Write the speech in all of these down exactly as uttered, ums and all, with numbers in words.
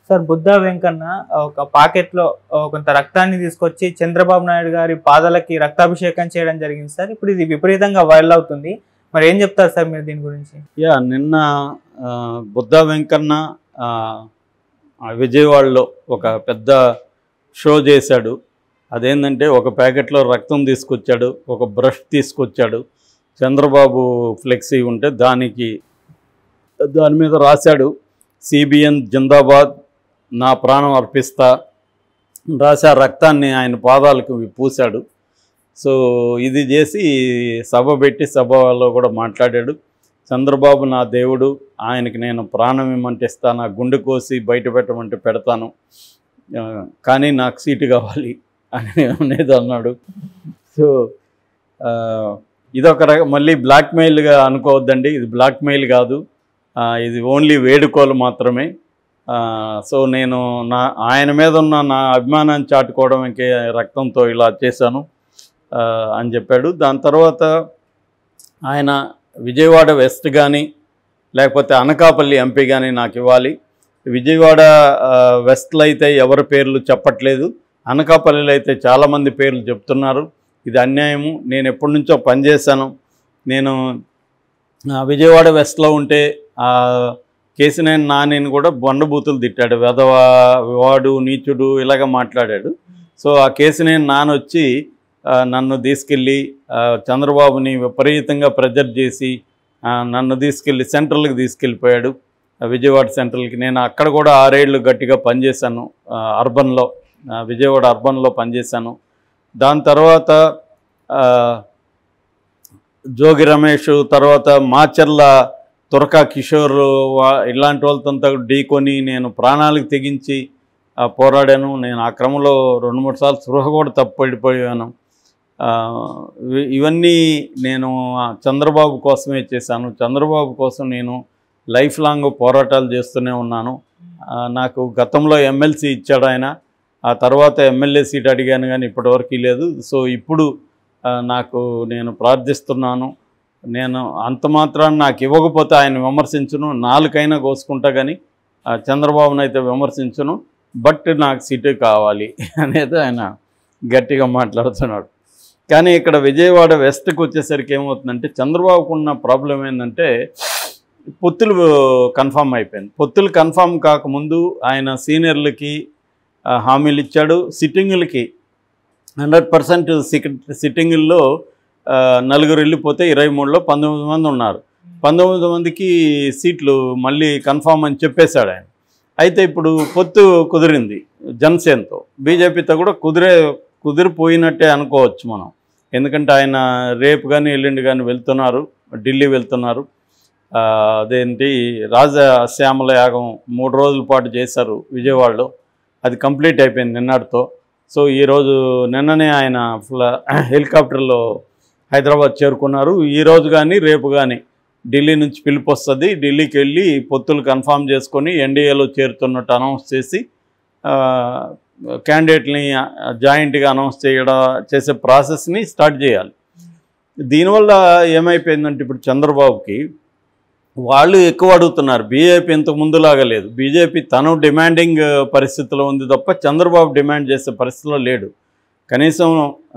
Sir Buddha Venkanna ఒక పాకెట్లో కొంత రక్తాన్ని తీసుకొచ్చి చంద్రబాబు నాయుడు గారి పాదాలకి రక్తాభిషేకం చేయడం జరిగింది సార్. ఇప్పుడు ఇది విపరీతంగా వైరల్ అవుతుంది. మరి ఏం చెప్తారు సార్ మీరు దీని గురించి? యా నిన్న బుద్ధా వెంకన్న విజయవాడలో ఒక పెద్ద షో చేశాడు. అదేంటంటే ఒక ప్యాకెట్లో రక్తం తీసుకొచ్చాడు, ఒక బ్రష్ తీసుకొచ్చాడు, చంద్రబాబు ఫ్లెక్సీ ఉంటే దానికి దాని మీద రాశాడు సిబిఎన్ జిందాబాద్, నా ప్రాణం అర్పిస్తా రాసి ఆ రక్తాన్ని ఆయన పాదాలకు పూశాడు. సో ఇది చేసి సభ పెట్టి సభలో కూడా మాట్లాడాడు. చంద్రబాబు నా దేవుడు, ఆయనకి నేను ప్రాణం ఇమ్మంటే ఇస్తాను, గుండె కోసి బయట పెట్టమంటే పెడతాను, కానీ నాకు సీటు కావాలి అని అనేది అన్నాడు. సో ఇదొక రక మళ్ళీ బ్లాక్మెయిల్గా అనుకోవద్దండి, ఇది బ్లాక్మెయిల్ కాదు, ఇది ఓన్లీ వేడుకోలు మాత్రమే. సో నేను నా ఆయన మీద ఉన్న నా అభిమానాన్ని చాటుకోవడానికి రక్తంతో ఇలా చేశాను అని చెప్పాడు. దాని తర్వాత ఆయన విజయవాడ వెస్ట్ కానీ లేకపోతే అనకాపల్లి ఎంపీ కానీ నాకు ఇవ్వాలి. విజయవాడ వెస్ట్లో అయితే ఎవరి పేర్లు చెప్పట్లేదు, అనకాపల్లిలో అయితే చాలామంది పేర్లు చెప్తున్నారు. ఇది అన్యాయము. నేను ఎప్పటి నుంచో పనిచేశాను. నేను విజయవాడ వెస్ట్లో ఉంటే కేసినేని నానిని కూడా బండబూతులు తిట్టాడు, వెధవ వాడు నీచుడు ఇలాగ మాట్లాడాడు. సో ఆ కేసినేని నాని వచ్చి నన్ను తీసుకెళ్ళి చంద్రబాబుని విపరీతంగా ప్రెజర్ చేసి నన్ను తీసుకెళ్ళి సెంట్రల్కి తీసుకెళ్ళిపోయాడు, విజయవాడ సెంట్రల్కి. నేను అక్కడ కూడా ఆరేళ్ళు గట్టిగా పనిచేశాను, అర్బన్లో విజయవాడ అర్బన్లో పనిచేశాను. దాని తర్వాత జోగి రమేష్, తర్వాత మాచర్ల తురకా కిషోర్ ఇలాంటి వాళ్ళతో ఢీకొని నేను ప్రాణాలకు తెగించి పోరాడాను. నేను ఆ క్రమంలో రెండు మూడు సార్లు స్పృహ కూడా తప్పడిపోయాను. ఇవన్నీ నేను చంద్రబాబు కోసమే చేశాను. చంద్రబాబు కోసం నేను లైఫ్ లాంగ్ పోరాటాలు చేస్తూనే ఉన్నాను. నాకు గతంలో ఎమ్మెల్సీ ఇచ్చాడు ఆయన, ఆ తర్వాత ఎమ్మెల్యే సీట్ అడిగాను కానీ ఇప్పటివరకు లేదు. సో ఇప్పుడు నాకు నేను ప్రార్థిస్తున్నాను, నేను అంత మాత్రాన్ని నాకు ఇవ్వకపోతే ఆయన విమర్శించును, నాలుకైనా కోసుకుంటా కానీ చంద్రబాబును అయితే విమర్శించును, బట్ నాకు సీటు కావాలి అనేది ఆయన గట్టిగా మాట్లాడుతున్నాడు. కానీ ఇక్కడ విజయవాడ వెస్ట్కి వచ్చేసరికి ఏమవుతుందంటే చంద్రబాబుకు ఉన్న ప్రాబ్లం ఏంటంటే పొత్తులు కన్ఫామ్ అయిపోయింది. పొత్తులు కన్ఫామ్ కాకముందు ఆయన సీనియర్లకి హామీలు ఇచ్చాడు. సిట్టింగులకి హండ్రెడ్ పర్సెంట్ సిట్టింగుల్లో నలుగురు వెళ్ళిపోతే ఇరవై మూడులో పంతొమ్మిది మంది ఉన్నారు. పంతొమ్మిది మందికి సీట్లు మళ్ళీ కన్ఫామ్ అని చెప్పేశాడు ఆయన. అయితే ఇప్పుడు పొత్తు కుదిరింది జనసేనతో, బీజేపీతో కూడా కుదిరే కుదిరిపోయినట్టే అనుకోవచ్చు మనం. ఎందుకంటే ఆయన రేపు కానీ ఎల్లుండి కానీ వెళ్తున్నారు, ఢిల్లీ వెళ్తున్నారు. అదేంటి రాజశ్యామల యాగం మూడు రోజుల పాటు చేశారు విజయవాడలో, అది కంప్లీట్ అయిపోయింది నిన్నటితో. సో ఈరోజు నిన్ననే ఆయన హెలికాప్టర్లో హైదరాబాద్ చేరుకున్నారు. ఈరోజు కానీ రేపు కానీ ఢిల్లీ నుంచి పిలుపు వస్తుంది, ఢిల్లీకి వెళ్ళి పొత్తులు కన్ఫామ్ చేసుకొని ఎన్డీఏలో చేరుతున్నట్టు అనౌన్స్ చేసి క్యాండిడేట్ని జాయింట్గా అనౌన్స్ చేయడం చేసే ప్రాసెస్ని స్టార్ట్ చేయాలి. దీనివల్ల ఏమైపోయిందంటే ఇప్పుడు చంద్రబాబుకి వాళ్ళు ఎక్కువ అడుగుతున్నారు, బీజేపీ ఇంతకు ముందులాగా లేదు. బీజేపీ తను డిమాండింగ్ పరిస్థితిలో ఉంది తప్ప చంద్రబాబు డిమాండ్ చేసే పరిస్థితిలో లేడు. కనీసం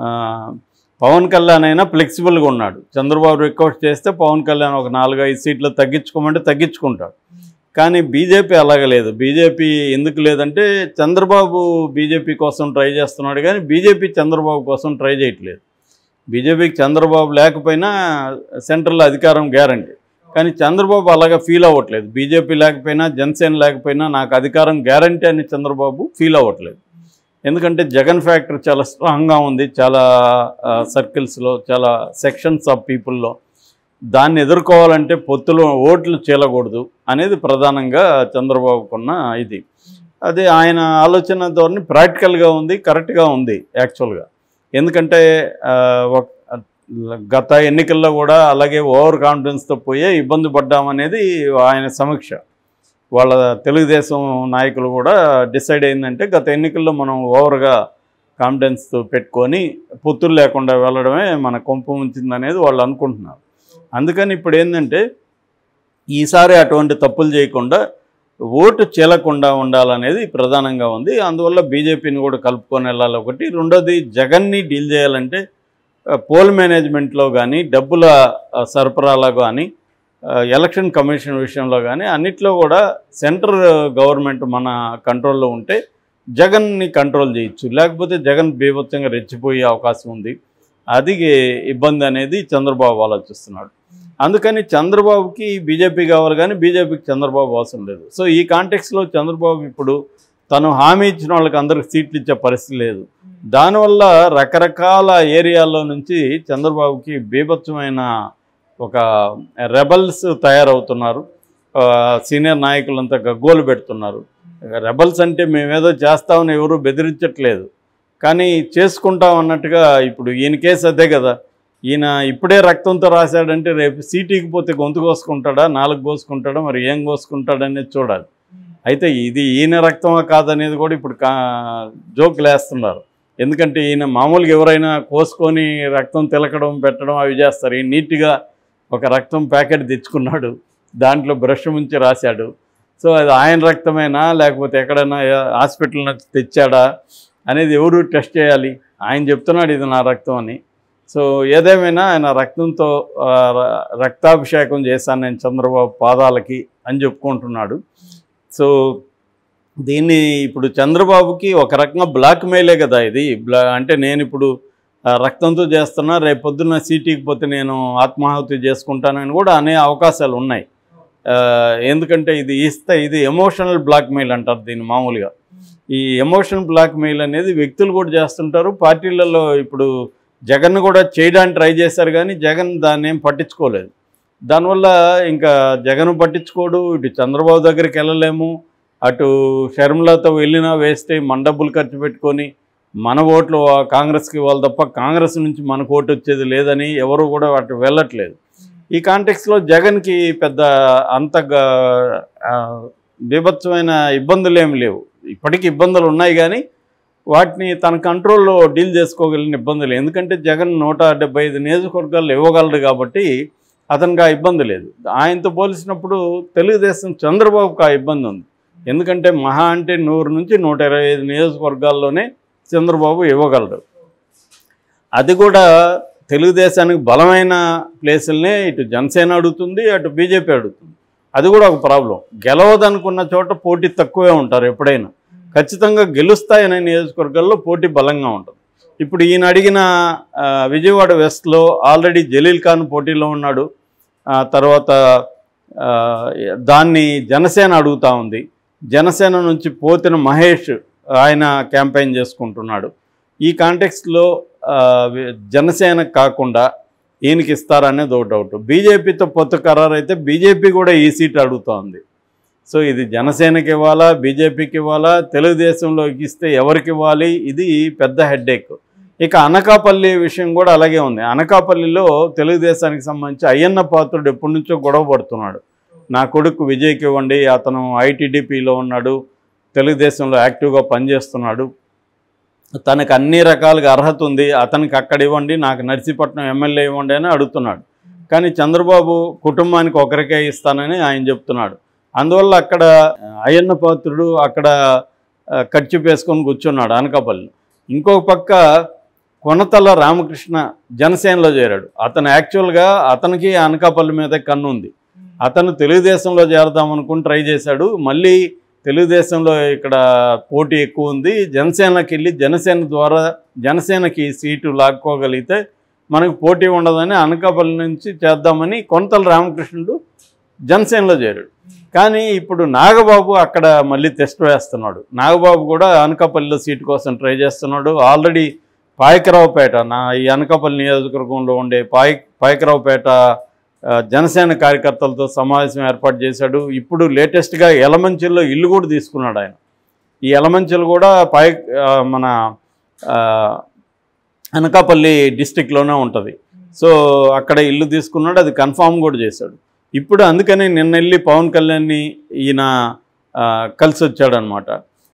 పవన్ కళ్యాణ్ అయినా ఫ్లెక్సిబుల్గా ఉన్నాడు. చంద్రబాబు రిక్వెస్ట్ చేస్తే పవన్ కళ్యాణ్ ఒక నాలుగు ఐదు సీట్లు తగ్గించుకోమంటే తగ్గించుకుంటాడు. కానీ బీజేపీ అలాగ లేదు. బీజేపీ ఎందుకు లేదంటే చంద్రబాబు బీజేపీ కోసం ట్రై చేస్తున్నాడు కానీ బీజేపీ చంద్రబాబు కోసం ట్రై చేయట్లేదు. బీజేపీకి చంద్రబాబు లేకపోయినా సెంట్రల్ అధికారం గ్యారంటీ, కానీ చంద్రబాబు అలాగా ఫీల్ అవ్వట్లేదు. బీజేపీ లేకపోయినా జనసేన లేకపోయినా నాకు అధికారం గ్యారంటీ అని చంద్రబాబు ఫీల్ అవ్వట్లేదు. ఎందుకంటే జగన్ ఫ్యాక్టర్ చాలా స్ట్రాంగ్గా ఉంది చాలా సర్కిల్స్లో, చాలా సెక్షన్స్ ఆఫ్ పీపుల్లో. దాన్ని ఎదుర్కోవాలంటే పొత్తులు ఓట్లు చీలకూడదు అనేది ప్రధానంగా చంద్రబాబుకున్న ఇది. అది ఆయన ఆలోచన ధోరణి ప్రాక్టికల్గా ఉంది, కరెక్ట్గా ఉంది యాక్చువల్గా. ఎందుకంటే గత ఎన్నికల్లో కూడా అలాగే ఓవర్ కాన్ఫిడెన్స్తో పోయే ఇబ్బంది పడ్డామనేది ఆయన సమీక్ష. వాళ్ళ తెలుగుదేశం నాయకులు కూడా డిసైడ్ అయిందంటే గత ఎన్నికల్లో మనం ఓవర్గా కాన్ఫిడెన్స్ పెట్టుకొని పొత్తులు లేకుండా వెళ్ళడమే మన కొంప ఉంచిందనేది వాళ్ళు అనుకుంటున్నారు. అందుకని ఇప్పుడు ఏంటంటే ఈసారి అటువంటి తప్పులు చేయకుండా ఓటు చీలకుండా ఉండాలనేది ప్రధానంగా ఉంది. అందువల్ల బీజేపీని కూడా కలుపుకొని వెళ్ళాలి ఒకటి. రెండోది జగన్ని డీల్ చేయాలంటే పోల్ మేనేజ్మెంట్లో కానీ, డబ్బుల సరఫరాలో కానీ, ఎలక్షన్ కమిషన్ విషయంలో కానీ అన్నిట్లో కూడా సెంట్రల్ గవర్నమెంట్ మన కంట్రోల్లో ఉంటే జగన్ని కంట్రోల్ చేయొచ్చు. లేకపోతే జగన్ బీభత్సంగా రెచ్చిపోయే అవకాశం ఉంది. అది ఇబ్బంది అనేది చంద్రబాబు ఆలోచిస్తున్నాడు. అందుకని చంద్రబాబుకి బీజేపీ కావాలి కానీ బీజేపీకి చంద్రబాబు అవసరం లేదు. సో ఈ కాంటెక్స్లో చంద్రబాబు ఇప్పుడు తను హామీ ఇచ్చిన వాళ్ళకి అందరికి సీట్లు ఇచ్చే పరిస్థితి లేదు. దానివల్ల రకరకాల ఏరియాల్లో నుంచి చంద్రబాబుకి బీభత్సమైన ఒక రెబల్స్ తయారవుతున్నారు. సీనియర్ నాయకులంతా గగ్గోలు పెడుతున్నారు. రెబల్స్ అంటే మేమేదో చేస్తామని ఎవరు బెదిరించట్లేదు, కానీ చేసుకుంటాం అన్నట్టుగా. ఇప్పుడు ఈయన కేసు అదే కదా, ఈయన ఇప్పుడే రక్తంతో రాశాడంటే రేపు సీటీకి పోతే గొంతు కోసుకుంటాడా, నాలుగు కోసుకుంటాడా, మరి ఏం కోసుకుంటాడనేది చూడాలి. అయితే ఇది ఈయన రక్తమా కాదనేది కూడా ఇప్పుడు కా జోకులు వేస్తున్నారు. ఎందుకంటే ఈయన మామూలుగా ఎవరైనా కోసుకొని రక్తం తిలకడం పెట్టడం అవి చేస్తారు. ఈయన నీట్గా ఒక రక్తం ప్యాకెట్ తెచ్చుకున్నాడు, దాంట్లో బ్రష్ ముంచి రాశాడు. సో అది ఆయన రక్తమేనా లేకపోతే ఎక్కడైనా హాస్పిటల్ నుంచి తెచ్చాడా అనేది ఎవరు టెస్ట్ చేయాలి? ఆయన చెప్తున్నాడు ఇది నా రక్తం అని. సో ఏదేమైనా ఆయన రక్తంతో రక్తాభిషేకం చేశాను నేను చంద్రబాబు పాదాలకి అని చెప్పుకుంటున్నాడు. సో దీన్ని ఇప్పుడు చంద్రబాబుకి ఒక రకంగా బ్లాక్ మెయిలే కదా ఇది. బ్లా అంటే నేను ఇప్పుడు రక్తంతో చేస్తున్నా, రేపు పొద్దున్న సీటీకి పోతే నేను ఆత్మాహుతి చేసుకుంటానని కూడా అనే అవకాశాలు ఉన్నాయి. ఎందుకంటే ఇది ఇస్తే ఇది ఎమోషనల్ బ్లాక్మెయిల్ అంటారు దీన్ని మామూలుగా. ఈ ఎమోషనల్ బ్లాక్మెయిల్ అనేది వ్యక్తులు కూడా చేస్తుంటారు. పార్టీలలో ఇప్పుడు జగన్ కూడా చేయడానికి ట్రై చేశారు, కానీ జగన్ దాన్ని ఏం పట్టించుకోలేదు. దానివల్ల ఇంకా జగన్ పట్టించుకోడు, ఇటు చంద్రబాబు దగ్గరికి వెళ్ళలేము, అటు షర్మిలతో వెళ్ళినా వేస్తే మన డబ్బులు ఖర్చు పెట్టుకొని మన ఓట్లు కాంగ్రెస్కి ఇవ్వాలి తప్ప కాంగ్రెస్ నుంచి మనకు ఓటు వచ్చేది లేదని ఎవరు కూడా అటు వెళ్ళట్లేదు. ఈ కాంటెక్స్లో జగన్కి పెద్ద అంత బీభత్సమైన ఇబ్బందులు ఏమి లేవు. ఇప్పటికీ ఇబ్బందులు ఉన్నాయి కానీ వాటిని తన కంట్రోల్లో డీల్ చేసుకోగలిగిన ఇబ్బందులు. ఎందుకంటే జగన్ నూట డెబ్బై ఐదు నియోజకవర్గాల్లో ఇవ్వగలడు కాబట్టి అతనికి ఆ ఇబ్బంది లేదు. ఆయనతో పోల్చినప్పుడు తెలుగుదేశం చంద్రబాబుకి ఆ ఇబ్బంది ఉంది. ఎందుకంటే మహా అంటే నూరు నుంచి నూట ఇరవై ఐదు నియోజకవర్గాల్లోనే చంద్రబాబు ఇవ్వగలడు. అది కూడా తెలుగుదేశానికి బలమైన ప్లేసులనే ఇటు జనసేన అడుగుతుంది, అటు బీజేపీ అడుగుతుంది. అది కూడా ఒక ప్రాబ్లం. గెలవదనుకున్న చోట పోటీ తక్కువే ఉంటారు ఎప్పుడైనా. ఖచ్చితంగా గెలుస్తాయనే నియోజకవర్గాల్లో పోటీ బలంగా ఉంటుంది. ఇప్పుడు ఈయన అడిగిన విజయవాడ వెస్ట్లో ఆల్రెడీ జలీల్ ఖాన్ పోటీలో ఉన్నాడు. తర్వాత దాన్ని జనసేన అడుగుతూ ఉంది. జనసేన నుంచి పోతిన మహేష్ ఆయన క్యాంపెయిన్ చేసుకుంటున్నాడు. ఈ కాంటెక్స్ట్లో జనసేన కాకుండా ఈయనకి ఇస్తారనేది ఒక డౌట్. బీజేపీతో పొత్తు ఖరారు అయితే బీజేపీ కూడా ఈ సీట్ అడుగుతోంది. సో ఇది జనసేనకి ఇవ్వాలా, బీజేపీకి ఇవ్వాలా, తెలుగుదేశంలోకి ఇస్తే ఎవరికి ఇవ్వాలి, ఇది పెద్ద హెడ్ఏక్. ఇక అనకాపల్లి విషయం కూడా అలాగే ఉంది. అనకాపల్లిలో తెలుగుదేశానికి సంబంధించి అయ్యన్న పాత్రుడు ఎప్పటి నుంచో గొడవ పడుతున్నాడు. నా కొడుకు విజయ్కి ఇవ్వండి, అతను ఐటీడీపీలో ఉన్నాడు, తెలుగుదేశంలో యాక్టివ్గా పనిచేస్తున్నాడు, తనకు అన్ని రకాలుగా అర్హత ఉంది, అతనికి అక్కడ ఇవ్వండి, నాకు నర్సీపట్నం ఎమ్మెల్యే ఇవ్వండి అని అడుగుతున్నాడు. కానీ చంద్రబాబు కుటుంబానికి ఒకరికే ఇస్తానని ఆయన చెప్తున్నాడు. అందువల్ల అక్కడ అయ్యన్న పాత్రుడు అక్కడ ఖర్చు వేసుకొని కూర్చున్నాడు అనకాపల్లి. ఇంకొక పక్క కొనతల రామకృష్ణ జనసేనలో చేరాడు. అతను యాక్చువల్గా అతనికి అనకాపల్లి మీద కన్ను ఉంది. అతను తెలుగుదేశంలో చేరదామనుకుని ట్రై చేశాడు. మళ్ళీ తెలుగుదేశంలో ఇక్కడ పోటీ ఎక్కువ ఉంది, జనసేనకి వెళ్ళి జనసేన ద్వారా జనసేనకి సీటు లాక్కోగలిగితే మనకు పోటీ ఉండదని అనకాపల్లి నుంచి చేద్దామని కొనతల రామకృష్ణుడు జనసేనలో చేరాడు. కానీ ఇప్పుడు నాగబాబు అక్కడ మళ్ళీ టెస్ట్ వేస్తున్నాడు. నాగబాబు కూడా అనకాపల్లిలో సీటు కోసం ట్రై చేస్తున్నాడు. ఆల్రెడీ పాయకరావుపేట, నా ఈ అనకాపల్లి నియోజకవర్గంలో ఉండే పాయ పాయకరావుపేట జనసేన కార్యకర్తలతో సమావేశం ఏర్పాటు చేశాడు. ఇప్పుడు లేటెస్ట్గా ఎలమంచిల్లో ఇల్లు కూడా తీసుకున్నాడు ఆయన. ఈ ఎలమంచిలు కూడా పాయ మన అనకాపల్లి డిస్టిక్లోనే ఉంటుంది. సో అక్కడ ఇల్లు తీసుకున్నాడు, అది కన్ఫామ్ కూడా చేశాడు. ఇప్పుడు అందుకని నిన్న వెళ్ళి పవన్ కళ్యాణ్ని ఈయన కలిసి వచ్చాడనమాట.